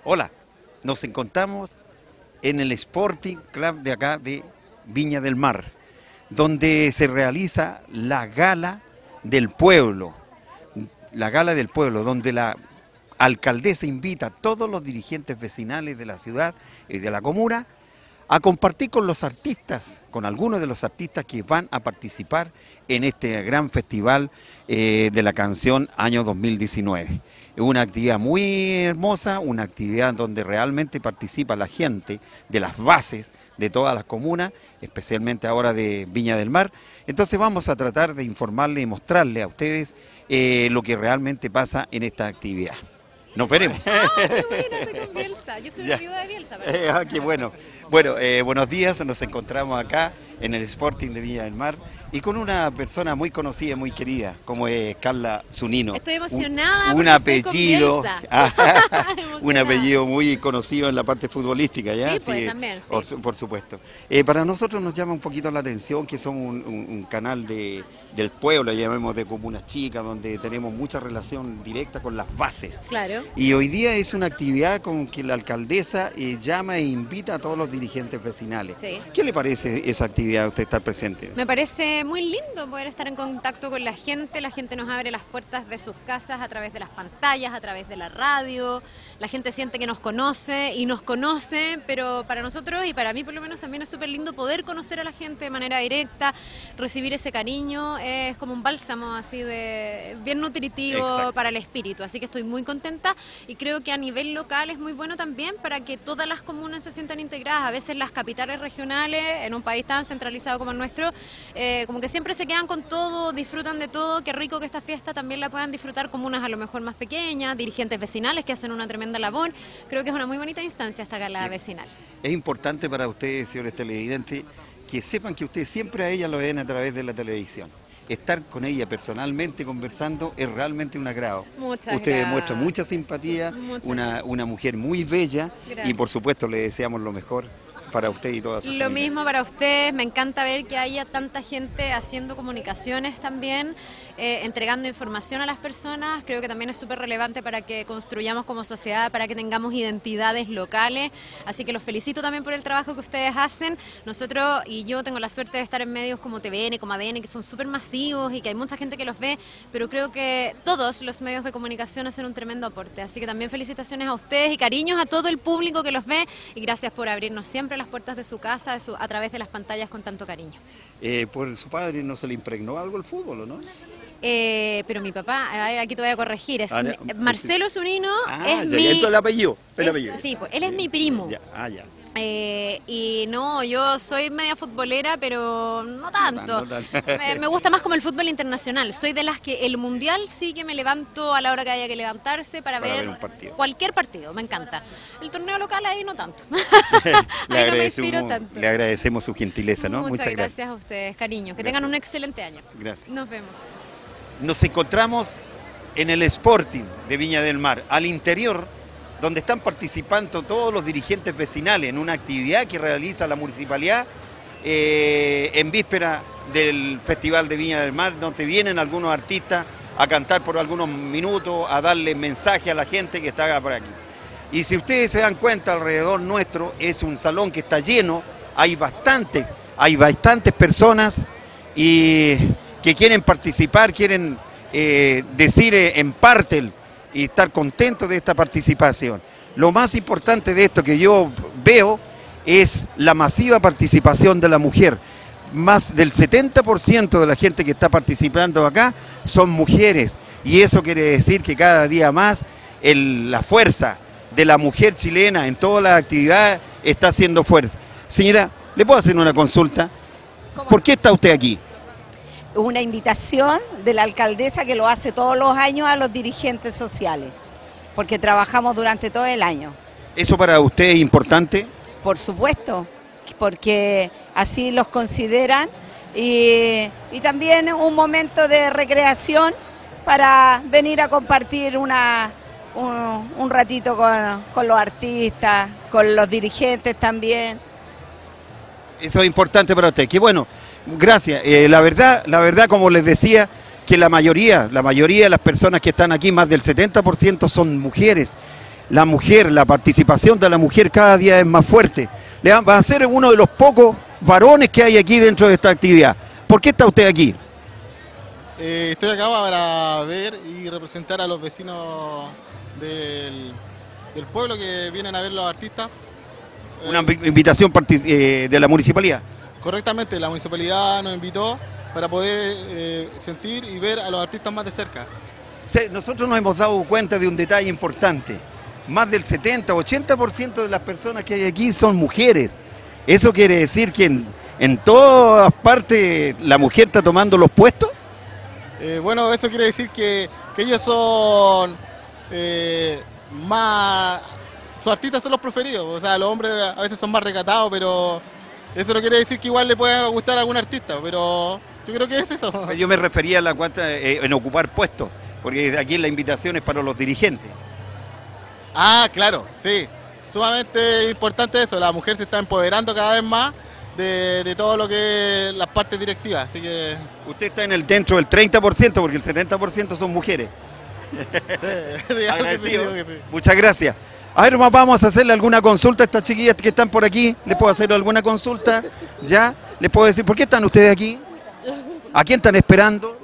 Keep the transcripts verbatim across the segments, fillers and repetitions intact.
Hola, nos encontramos en el Sporting Club de acá de Viña del Mar, donde se realiza la Gala del Pueblo, la Gala del Pueblo, donde la alcaldesa invita a todos los dirigentes vecinales de la ciudad y de la comuna a compartir con los artistas, con algunos de los artistas que van a participar en este gran festival eh, de la canción año dos mil diecinueve. Es una actividad muy hermosa, una actividad donde realmente participa la gente de las bases de todas las comunas, especialmente ahora de Viña del Mar. Entonces vamos a tratar de informarle y mostrarle a ustedes eh, lo que realmente pasa en esta actividad. Nos veremos. Ah, qué bueno, estoy con Bielsa. Yo estoy en la viuda de Bielsa. Eh, ah, qué bueno. Bueno, eh, buenos días, nos encontramos acá en el Sporting de Viña del Mar y con una persona muy conocida y muy querida, como es Carla Zunino. Estoy emocionada. Un, un apellido, ah, un apellido muy conocido en la parte futbolística, ¿ya? Sí, pues sí, también, sí. Por, por supuesto. Eh, para nosotros nos llama un poquito la atención que somos un, un, un canal de, del pueblo, llamemos de comunas chicas, donde tenemos mucha relación directa con las bases. Claro. Y hoy día es una actividad con que la alcaldesa eh, llama e invita a todos los dirigentes vecinales. Sí. ¿Qué le parece esa actividad, usted estar presente? Me parece muy lindo poder estar en contacto con la gente. La gente nos abre las puertas de sus casas a través de las pantallas, a través de la radio. La gente siente que nos conoce y nos conoce, pero para nosotros y para mí por lo menos también es súper lindo poder conocer a la gente de manera directa, recibir ese cariño. Es como un bálsamo así de bien nutritivo. Exacto. Para el espíritu. Así que estoy muy contenta y creo que a nivel local es muy bueno también para que todas las comunas se sientan integradas. A veces las capitales regionales, en un país tan centralizado como el nuestro, eh, como que siempre se quedan con todo, disfrutan de todo. Qué rico que esta fiesta también la puedan disfrutar comunas a lo mejor más pequeñas, dirigentes vecinales que hacen una tremenda labor. Creo que es una muy bonita instancia esta gala sí. vecinal. Es importante para ustedes, señores televidentes, que sepan que ustedes siempre a ella lo ven a través de la televisión. Estar con ella personalmente conversando es realmente un agrado. Muchas Usted gracias. demuestra mucha simpatía, una, una mujer muy bella. Gracias. Y por supuesto le deseamos lo mejor para usted y toda su familia. Lo mismo para ustedes, me encanta ver que haya tanta gente haciendo comunicaciones también, eh, entregando información a las personas. Creo que también es súper relevante para que construyamos como sociedad, para que tengamos identidades locales. Así que los felicito también por el trabajo que ustedes hacen. Nosotros y yo tengo la suerte de estar en medios como T V N, como A D N, que son súper masivos y que hay mucha gente que los ve, pero creo que todos los medios de comunicación hacen un tremendo aporte. Así que también felicitaciones a ustedes y cariños a todo el público que los ve y gracias por abrirnos siempre las puertas de su casa de su, a través de las pantallas con tanto cariño. Eh, ¿Por su padre no se le impregnó algo el fútbol o no? Eh, pero mi papá, a ver, aquí te voy a corregir, es ah, ya, Marcelo Zunino, ah, es ya, mi... el apellido, el es, apellido. Sí, pues él es mi primo. Ya, ah, ya. Eh, y no, yo soy media futbolera, pero no tanto. No, no, no. Me, me gusta más como el fútbol internacional. Soy de las que el mundial sí que me levanto a la hora que haya que levantarse para, para ver, ver un partido. Cualquier partido, me encanta. El torneo local ahí no tanto. le, ahí no me inspiro tanto. Le agradecemos su gentileza, ¿no? Muchas, Muchas gracias. gracias a ustedes, cariño. Que gracias. tengan un excelente año. Gracias. Nos vemos. Nos encontramos en el Sporting de Viña del Mar, al interior, donde están participando todos los dirigentes vecinales en una actividad que realiza la municipalidad eh, en víspera del Festival de Viña del Mar, donde vienen algunos artistas a cantar por algunos minutos, a darle mensaje a la gente que está por aquí. Y si ustedes se dan cuenta, alrededor nuestro es un salón que está lleno, hay bastantes, hay bastantes personas y que quieren participar, quieren eh, decir eh, en parte y estar contentos de esta participación. Lo más importante de esto que yo veo es la masiva participación de la mujer. Más del setenta por ciento de la gente que está participando acá son mujeres y eso quiere decir que cada día más el, la fuerza de la mujer chilena en todas las actividades está siendo fuerte. Señora, ¿le puedo hacer una consulta? ¿Por qué está usted aquí? Una invitación de la alcaldesa que lo hace todos los años a los dirigentes sociales, porque trabajamos durante todo el año. ¿Eso para usted es importante? Por supuesto, porque así los consideran y, y también un momento de recreación para venir a compartir una, un, un ratito con, con los artistas, con los dirigentes también. Eso es importante para usted, qué bueno. Gracias. Eh, la verdad, la verdad, como les decía, que la mayoría, la mayoría de las personas que están aquí, más del setenta por ciento son mujeres. la mujer, la participación de la mujer cada día es más fuerte. Le va va a ser uno de los pocos varones que hay aquí dentro de esta actividad. ¿Por qué está usted aquí? Eh, estoy acá para ver y representar a los vecinos del, del pueblo que vienen a ver los artistas. Una invitación eh, de la municipalidad. Correctamente, la municipalidad nos invitó para poder eh, sentir y ver a los artistas más de cerca. Sí, nosotros nos hemos dado cuenta de un detalle importante. Más del setenta, ochenta por ciento de las personas que hay aquí son mujeres. ¿Eso quiere decir que en, en todas partes la mujer está tomando los puestos? Eh, bueno, eso quiere decir que, que ellos son eh, más... Sus artistas son los preferidos. O sea, los hombres a veces son más recatados, pero eso no quiere decir que igual le pueda gustar a algún artista, pero yo creo que es eso. Yo me refería a la cuanta, eh, en ocupar puestos, porque aquí la invitación es para los dirigentes. Ah, claro, sí. Sumamente importante eso. La mujer se está empoderando cada vez más de, de todo lo que es las partes directivas. Así que... Usted está en el dentro del treinta por ciento, porque el setenta por ciento son mujeres. Sí, digamos que sí, digo que sí. Muchas gracias. A ver, vamos a hacerle alguna consulta a estas chiquillas que están por aquí. ¿Les puedo hacer alguna consulta? ¿Ya? ¿Les puedo decir por qué están ustedes aquí? ¿A quién están esperando?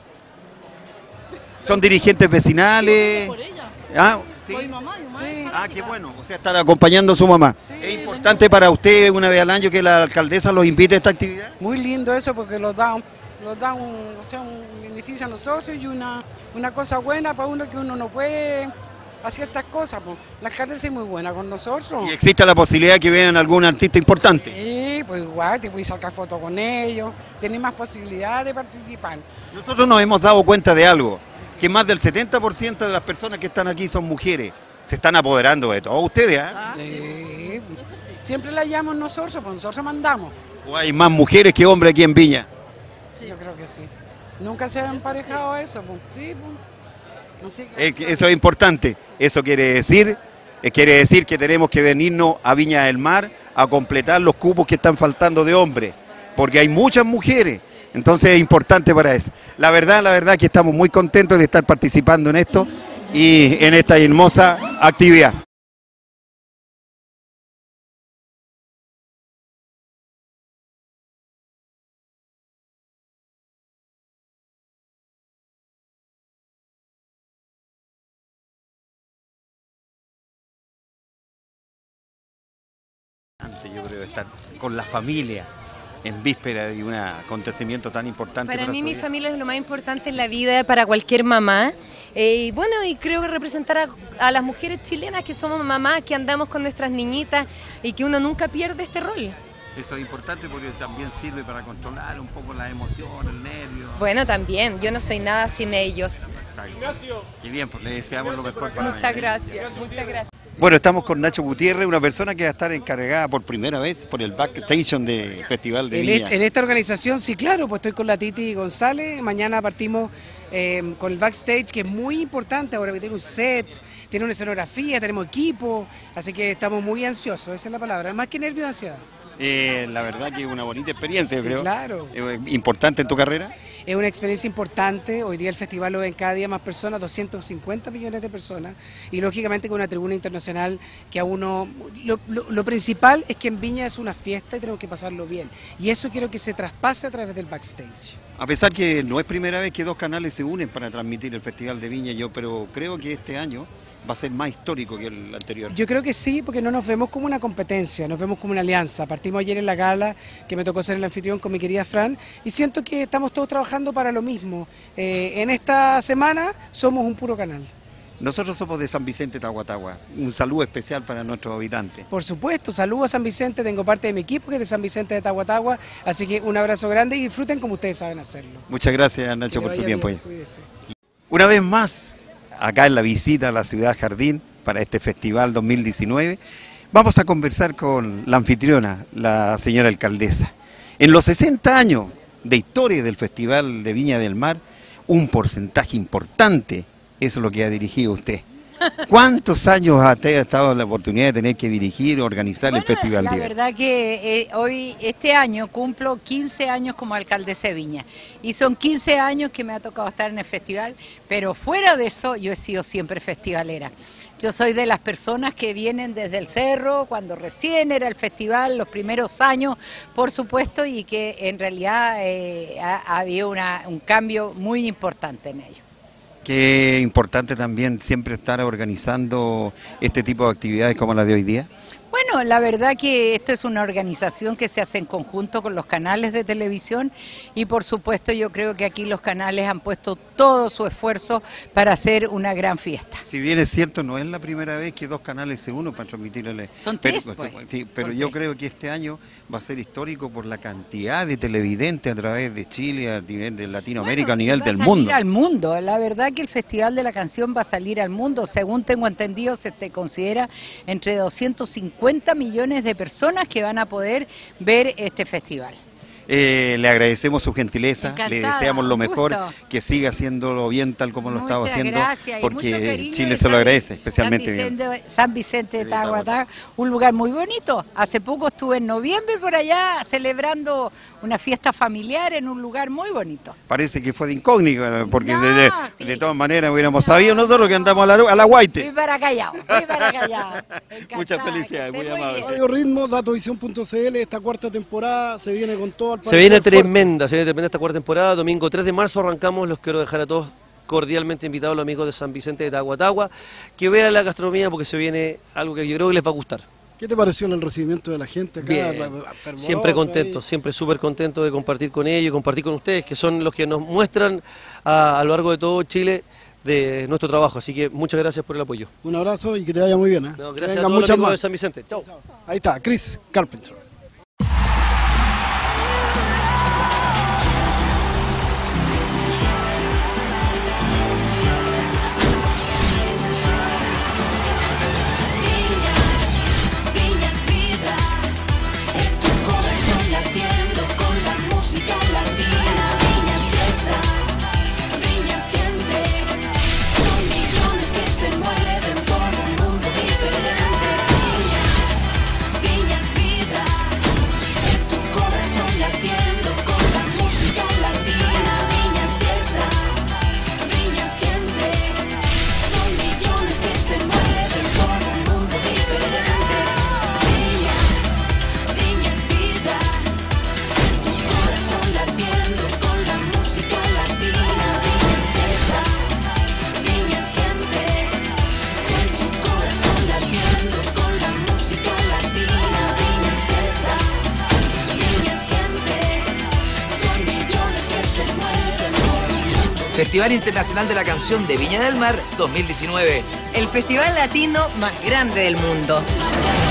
¿Son dirigentes vecinales? ¿Ah? ¿Sí? Ah, qué bueno. O sea, estar acompañando a su mamá. ¿Es importante para usted una vez al año que la alcaldesa los invite a esta actividad? Muy lindo eso porque los da, los da un, o sea, un beneficio a nosotros y una, una cosa buena para uno que uno no puede... hacer estas cosas, pues. La alcaldesa es muy buena con nosotros. ¿Y existe la posibilidad que vean algún artista importante? Sí, pues igual, te puedes sacar fotos con ellos, tenés más posibilidad de participar. Nosotros nos hemos dado cuenta de algo, que más del setenta por ciento de las personas que están aquí son mujeres. Se están apoderando de todos ustedes, ¿eh? Ah, sí. Siempre la llamamos nosotros, pues nosotros mandamos. ¿O hay más mujeres que hombres aquí en Viña? Sí. Yo creo que sí. Nunca se ha emparejado eso, pues. Sí, pues. Es que eso es importante. Eso quiere decir, eh, quiere decir que tenemos que venirnos a Viña del Mar a completar los cupos que están faltando de hombres, porque hay muchas mujeres, entonces es importante para eso. La verdad, la verdad que estamos muy contentos de estar participando en esto y en esta hermosa actividad. Yo creo estar con la familia en víspera de un acontecimiento tan importante. Para, para mí mi vida. familia es lo más importante en la vida para cualquier mamá. Eh, y bueno, y creo que representar a, a las mujeres chilenas que somos mamás, que andamos con nuestras niñitas y que uno nunca pierde este rol. Eso es importante porque también sirve para controlar un poco la emoción, el nervio. Bueno, también, yo no soy nada sin ellos. Exacto. Y bien, pues le deseamos lo mejor para Muchas gracias, muchas gracias. Bueno, estamos con Nacho Gutiérrez, una persona que va a estar encargada por primera vez por el backstation de Festival de en Viña. Este, en esta organización, sí, claro, pues estoy con la Titi González. Mañana partimos eh, con el backstage, que es muy importante ahora, que tiene un set, tiene una escenografía, tenemos equipo, así que estamos muy ansiosos, esa es la palabra, más que nervios, ansiedad. Eh, la verdad que es una bonita experiencia, Sí, creo. claro. Eh, ¿Importante en tu carrera? Es una experiencia importante, hoy día el festival lo ven cada día más personas, doscientos cincuenta millones de personas, y lógicamente con una tribuna internacional que a uno, lo, lo, lo principal es que en Viña es una fiesta y tenemos que pasarlo bien, y eso quiero que se traspase a través del backstage. A pesar que no es primera vez que dos canales se unen para transmitir el Festival de Viña, yo, pero creo que este año va a ser más histórico que el anterior. Yo creo que sí, porque no nos vemos como una competencia, nos vemos como una alianza. Partimos ayer en la gala, que me tocó ser el anfitrión con mi querida Fran, y siento que estamos todos trabajando para lo mismo. Eh, en esta semana somos un puro canal. Nosotros somos de San Vicente, Tahuatahua. Un saludo especial para nuestros habitantes. Por supuesto, saludos a San Vicente, tengo parte de mi equipo que es de San Vicente de Tahuatahua, así que un abrazo grande y disfruten como ustedes saben hacerlo. Muchas gracias, Nacho, Que por tu vaya tiempo. bien, cuídese. Una vez más, acá en la visita a la Ciudad Jardín para este Festival dos mil diecinueve, vamos a conversar con la anfitriona, la señora alcaldesa. En los sesenta años de historia del Festival de Viña del Mar, un porcentaje importante es lo que ha dirigido usted. ¿Cuántos años ha estado la oportunidad de tener que dirigir o organizar Bueno, el Festival la de Viña? verdad que eh, hoy, este año, cumplo quince años como alcaldesa de Viña. Y son quince años que me ha tocado estar en el festival, pero fuera de eso yo he sido siempre festivalera. Yo soy de las personas que vienen desde el cerro, cuando recién era el festival, los primeros años, por supuesto, y que en realidad eh, ha, ha habido una, un cambio muy importante en ello. Qué importante también siempre estar organizando este tipo de actividades como la de hoy día. Bueno, la verdad que esto es una organización que se hace en conjunto con los canales de televisión y por supuesto yo creo que aquí los canales han puesto todo su esfuerzo para hacer una gran fiesta. Si bien es cierto, no es la primera vez que dos canales se unen para transmitirle. Son tres, pero, pues. sí, pero Son yo tres. creo que este año va a ser histórico por la cantidad de televidentes a través de Chile, a nivel de Latinoamérica, Bueno, a nivel va del a salir mundo. al mundo. La verdad que el Festival de la Canción va a salir al mundo. Según tengo entendido, se te considera entre doscientos cincuenta millones de personas que van a poder ver este festival. Eh, le agradecemos su gentileza, Encantada, le deseamos lo un mejor, gusto. que siga haciéndolo bien tal como lo estaba Muchas haciendo, gracias y mucho porque cariño Chile de se lo San- agradece, especialmente San bien. Vicente, San Vicente de Tahuatá, un lugar muy bonito. Hace poco estuve en noviembre por allá celebrando una fiesta familiar en un lugar muy bonito. Parece que fue de incógnito, porque No, de, de- sí. de todas maneras hubiéramos sabido nosotros que andamos a la, a la Guaite. Fui para Callao, fui para Callao. Encantada, Muchas felicidades, que muy esté amable. bien. Radio Ritmo, datovisión punto c l, esta cuarta temporada se viene con todo al Se viene parecer fuerte. tremenda, se viene tremenda esta cuarta temporada. Domingo tres de marzo arrancamos. Los quiero dejar a todos cordialmente invitados, los amigos de San Vicente de Tahuatahua, que vean la gastronomía porque se viene algo que yo creo que les va a gustar. ¿Qué te pareció el recibimiento de la gente acá? Bien, Fervoroso siempre ahí. contento, siempre súper contento de compartir con ellos y compartir con ustedes, que son los que nos muestran a, a lo largo de todo Chile de nuestro trabajo. Así que muchas gracias por el apoyo. Un abrazo y que te vaya muy bien. ¿eh? No, Que gracias a vengan todos los muchas amigos de más. San Vicente. Chao. Ahí está, Chris Carpenter. Viña es vida, es tu corazón latiendo con la música latina. Viña es fiesta, Viña es gente, son millones que se mueven por un mundo diferente. Viña, Viña es vida, es tu corazón latiendo con la música latina. Viña es fiesta, Viña es gente, son millones que se mueven por un mundo diferente. Viña, Viña es vida, es tu corazón latiendo con la música latina. Viña es fiesta, Viña es gente, es tu corazón latiendo con la música latina. Viña es fiesta, Viña es gente, son millones que se mueven por un mundo. Festival Internacional de la Canción de Viña del Mar dos mil diecinueve. El festival latino más grande del mundo.